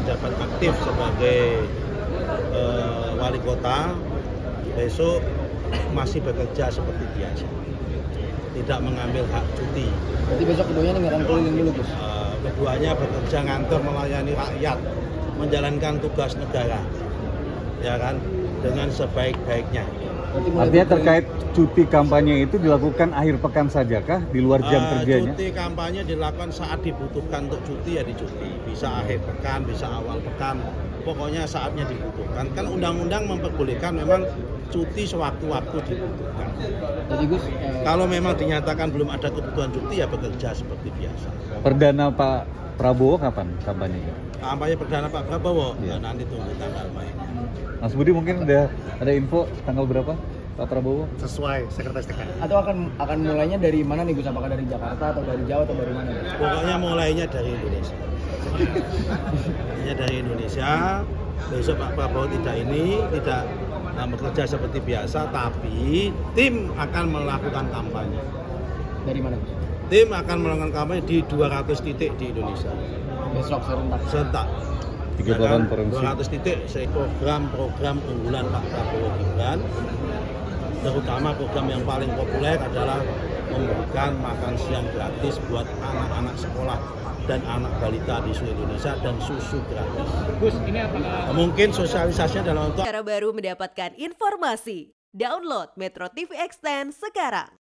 menjabat aktif sebagai wali kota, besok masih bekerja seperti biasa, tidak mengambil hak cuti. Berarti besok keduanya nggak akan keliling dulu, Gus? Keduanya bekerja ngantor melayani rakyat, menjalankan tugas negara, ya kan, dengan sebaik-baiknya. Artinya terkait cuti kampanye itu dilakukan akhir pekan sajakah di luar jam kerjanya? Cuti kampanye dilakukan saat dibutuhkan untuk cuti ya dicuti, bisa akhir pekan, bisa awal pekan, pokoknya saatnya dibutuhkan. Kan undang-undang memperbolehkan memang cuti sewaktu-waktu dibutuhkan. Jadi Gus, kalau memang dinyatakan belum ada kebutuhan cuti ya bekerja seperti biasa. Perdana Pak Prabowo kapan kampanyenya? Kampanye perdana Pak Prabowo, Ya. nanti tunggu tanggal mainnya. Mas Budi mungkin udah ada info tanggal berapa Pak Prabowo? Sesuai sekretaris TKN. atau akan mulainya dari mana nih Gus? Apakah dari Jakarta atau dari Jawa atau dari mana? Gus? Pokoknya mulainya dari Indonesia. Mulainya dari Indonesia. Besok Pak Prabowo tidak bekerja seperti biasa, tapi tim akan melakukan kampanye. Dari mana, Gus? Tim akan melakukan kampanye di 200 titik di Indonesia. Besok serentak. Serentak. 38 provinsi. 200 titik program-program unggulan Pak Prabowo Gibran. Terutama program yang paling populer adalah memberikan makan siang gratis buat anak-anak sekolah dan anak balita di seluruh Indonesia dan susu gratis. Gus, ini apakah Mungkin sosialisasinya dalam bentuk Cara baru mendapatkan informasi. Download Metro TV Extend sekarang.